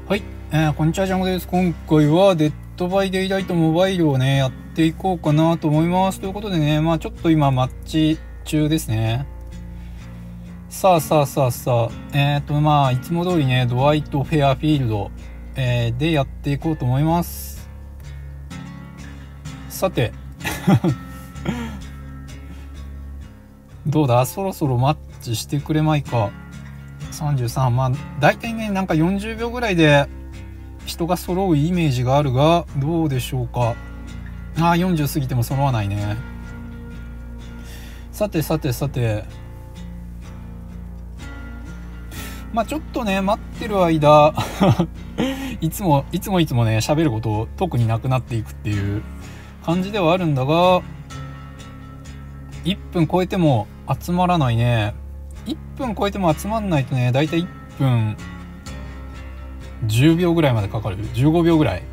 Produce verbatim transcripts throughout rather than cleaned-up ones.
はい、えー、こんにちは、ジャンゴです。今回はデッドバイデイライトモバイルをね、やっていこうかなと思います。ということでね、まあちょっと今マッチ中ですね。さあさあさあさあ、えっ、ー、とまあいつも通りね、ドワイト・フェアフィールド、えー、でやっていこうと思います。さて、どうだ、そろそろマッチしてくれまいか。さんじゅうさん、まあ大体ね、なんかよんじゅうびょうぐらいで人が揃うイメージがあるが、どうでしょうか。ああ、よんじゅう過ぎても揃わないね。さてさてさて、まあちょっとね、待ってる間いつもいつもいつもね、喋ること特になくなっていくっていう感じではあるんだが、いっぷん超えても集まらないね。いっぷん超えても集まんないとね、だいたいいっぷんじゅうびょうぐらいまでかかる。じゅうごびょうぐらい。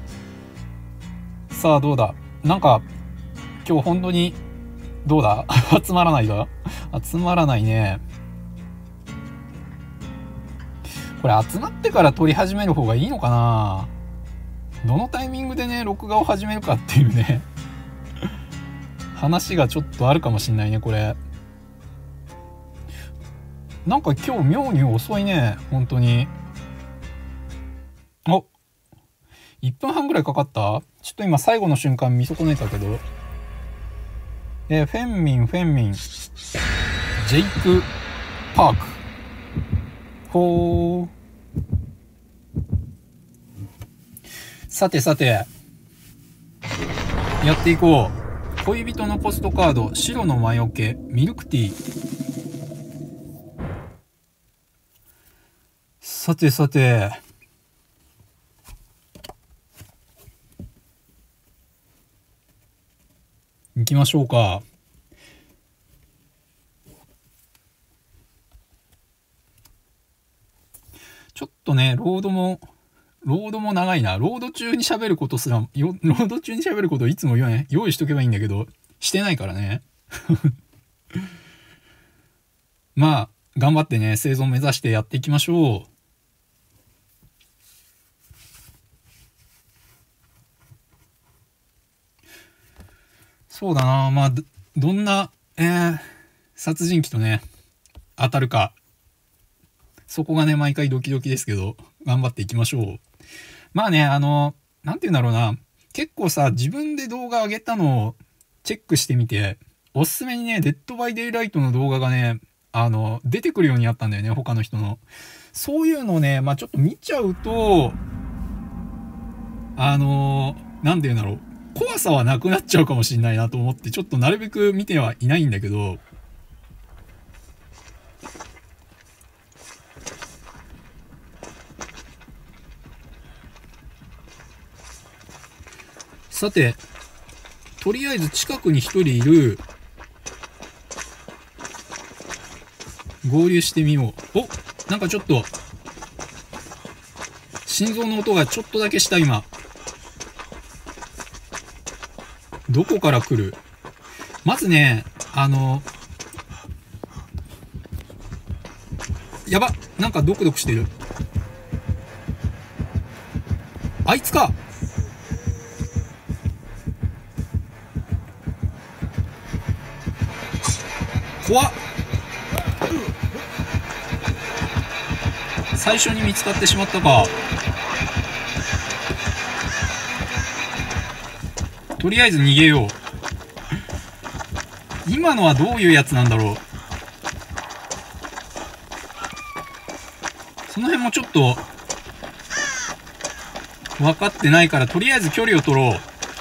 さあどうだ、なんか今日本当にどうだ集まらないだ集まらないね。これ集まってから撮り始める方がいいのかな。どのタイミングでね、録画を始めるかっていうね話がちょっとあるかもしんないね、これ。なんか今日妙に遅いね、本当に。お、いっぷんはんぐらいかかった。ちょっと今最後の瞬間見損ねたけど。えー、フェンミン、フェンミン、ジェイク・パーク。ほー。さてさて、やっていこう。恋人のポストカード、白の魔除け、ミルクティー。さてさて、行きましょうか。ちょっとね、ロードも、ロードも長いな。ロード中に喋ることすら、よロード中に喋ることいつも言わね、用意しとけばいいんだけど、してないからね。まあ、頑張ってね、生存目指してやっていきましょう。そうだな、まあ、ど、どんな、えー、殺人鬼とね、当たるか。そこがね、毎回ドキドキですけど、頑張っていきましょう。まあね、あの、なんて言うんだろうな。結構さ、自分で動画上げたのをチェックしてみて、おすすめにね、デッドバイデイライトの動画がね、あの、出てくるようになったんだよね、他の人の。そういうのをね、まあちょっと見ちゃうと、あの、なんて言うんだろう。怖さはなくなっちゃうかもしんないなと思って、ちょっとなるべく見てはいないんだけど、さて、とりあえず近くに一人いる。合流してみよう。お、なんかちょっと、心臓の音がちょっとだけした今。どこから来る？まずね、あの、やば、なんかドクドクしてる。あいつか。怖っ。最初に見つかってしまったか。とりあえず逃げよう。今のはどういうやつなんだろう。その辺もちょっと分かってないから、とりあえず距離を取ろう。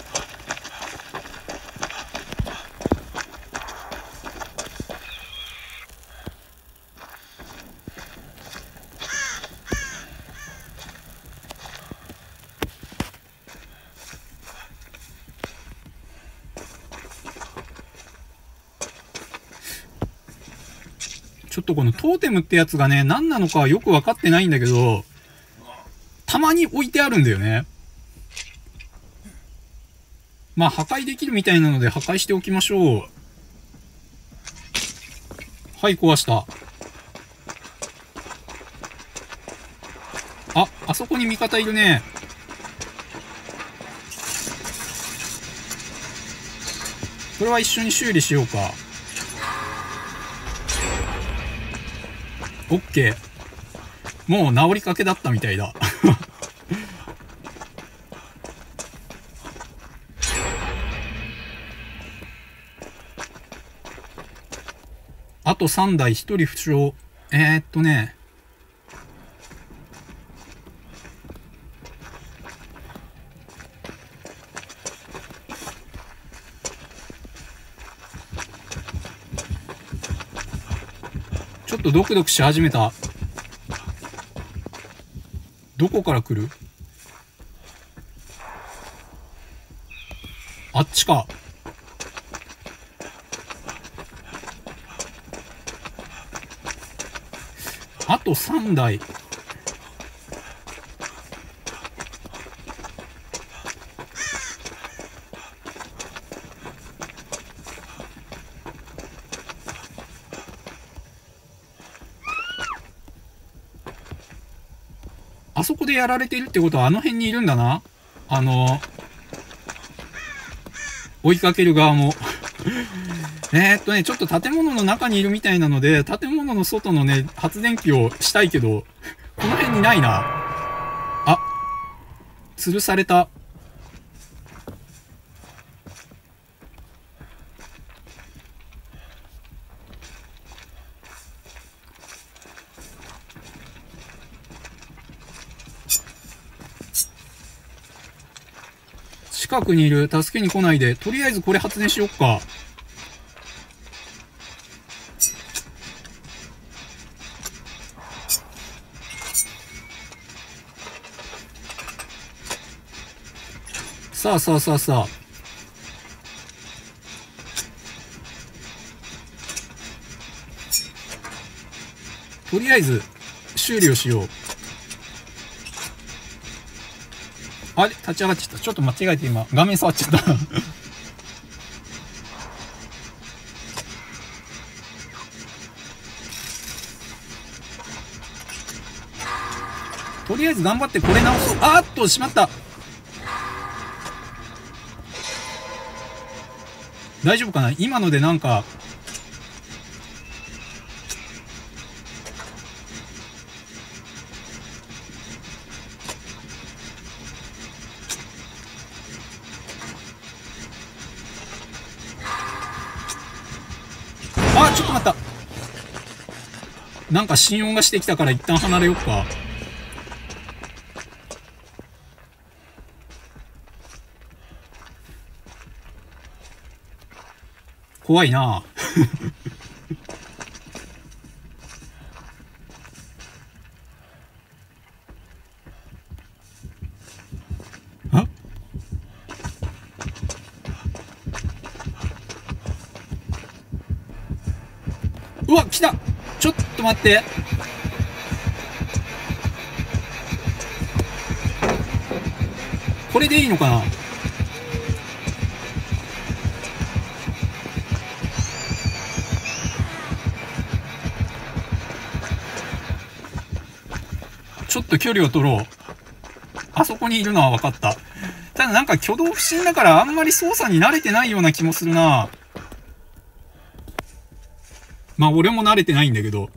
ちょっとこのトーテムってやつがね、何なのかはよく分かってないんだけど、たまに置いてあるんだよね。まあ破壊できるみたいなので破壊しておきましょう。はい、壊した。あ、 あそこに味方いるね。これは一緒に修理しようか。オッケー。もう治りかけだったみたいだ。あとさんだい、ひとり負傷。えー、っとね。ちょっとドクドクし始めた。どこから来る？あっちか。あとさんだい。あそこでやられているってことはあの辺にいるんだな。あの、追いかける側も。えーっとね、ちょっと建物の中にいるみたいなので、建物の外のね、発電機をしたいけど、この辺にないな。あ、吊るされた。近くにいる。助けに来ないで。とりあえずこれ発電しよっか。さあさあさあさあ。とりあえず修理をしよう。あれ立ち上がっちゃった。ちょっと間違えて今画面触っちゃった。とりあえず頑張ってこれ直そう。あーっとしまった。大丈夫かな。今のでなんかあ、ちょっと待った。なんか心音がしてきたから一旦離れよっか。怖いな。あ、うわ、来た。ちょっと待って。これでいいのかな。ちょっと距離を取ろう。あそこにいるのは分かった。ただなんか挙動不審だからあんまり操作に慣れてないような気もするな。まあ俺も慣れてないんだけど。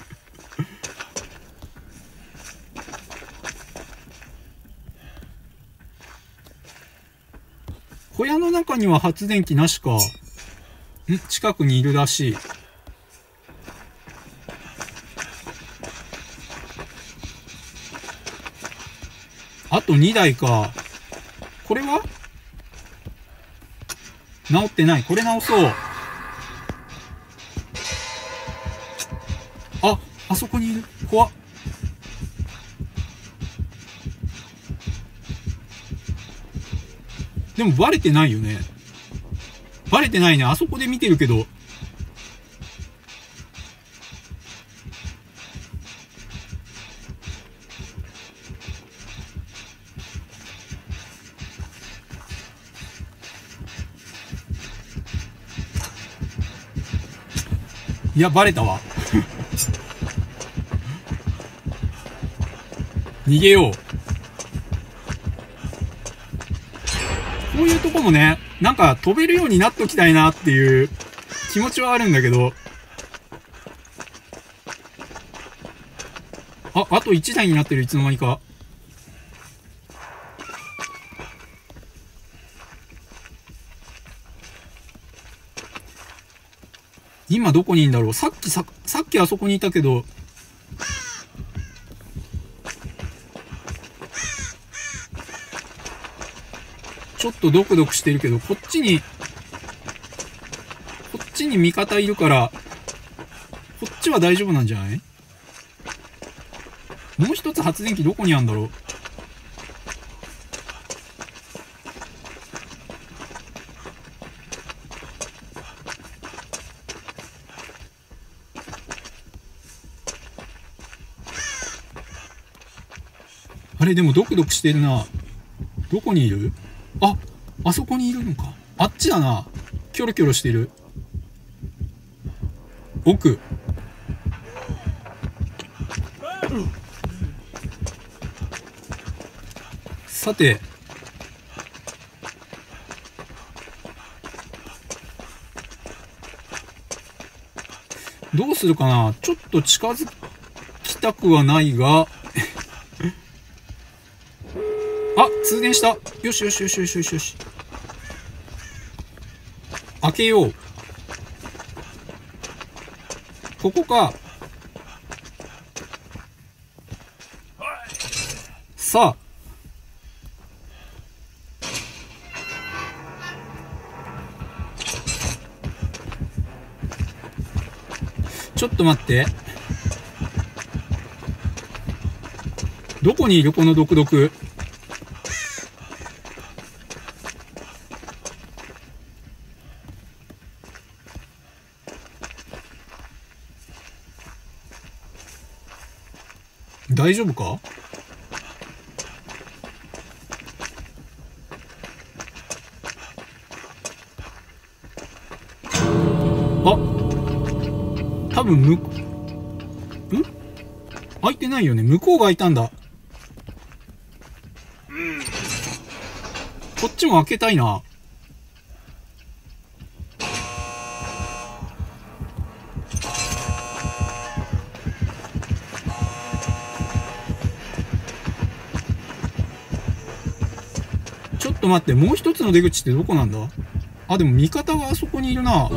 小屋の中には発電機なしか。ん、近くにいるらしい。あとにだいか。これは直ってない。これ直そう。あ、あそこにいる。怖っ。でもバレてないよね。バレてないね。あそこで見てるけど。いや、バレたわ。逃げよう。 いうとこもね、なんか飛べるようになっときたいなっていう気持ちはあるんだけど、あ、あといちだいになってる、いつの間にか。今どこにいんだろう。さっきさ、さっきあそこにいたけど、ちょっとドクドクしてるけど、こっちに、こっちに味方いるから、こっちは大丈夫なんじゃない？もう一つ発電機どこにあるんだろう。あれ、でもドクドクしてるな。どこにいる？あ、あそこにいるのか。あっちだな。キョロキョロしてる。奥。さて。どうするかな。ちょっと近づきたくはないが。あ、通電した。よしよしよしよしよしよし。開けよう。ここか。さあ。ちょっと待って。どこにいるこの毒毒。大丈夫か？あ、多分む、ん？開いてないよね。向こうが開いたんだ。こっちも開けたいな。ちょっと待って、もう一つの出口ってどこなんだ？あ、でも味方はあそこにいるな。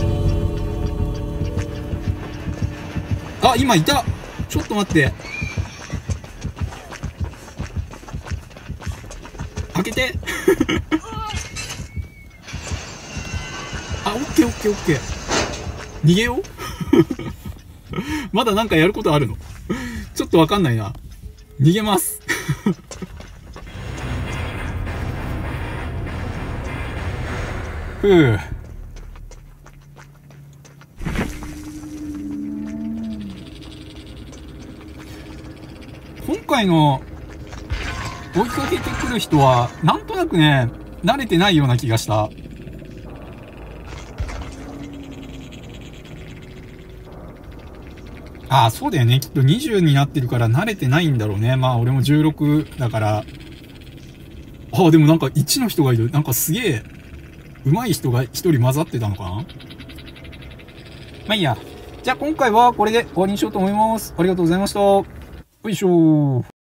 あ、今いた。ちょっと待って。開けて。あ、オッケーオッケーオッケー。逃げよう。まだなんかやることあるの？ちょっとわかんないな。逃げます。ふう。今回の追いかけてくる人はなんとなくね、慣れてないような気がした。ああ、そうだよね。きっとにじゅうになってるから慣れてないんだろうね。まあ俺もじゅうろくだから。ああ、でもなんかいちの人がいる。なんかすげえ上手い人がひとり混ざってたのかな。まあいいや。じゃあ今回はこれで終わりにしようと思います。ありがとうございました。よいしょー。